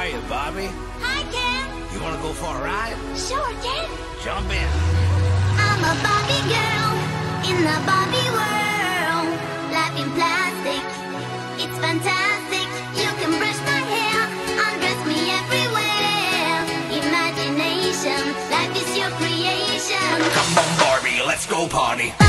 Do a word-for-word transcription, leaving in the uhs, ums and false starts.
are you, Barbie? Hi, Ken. You want to go for a ride? Sure, Ken. Jump in. I'm a Barbie girl in the Barbie world. Life in plastic, it's fantastic. You can brush my hair, undress me everywhere. Imagination, life is your creation. Come on, Barbie, let's go party.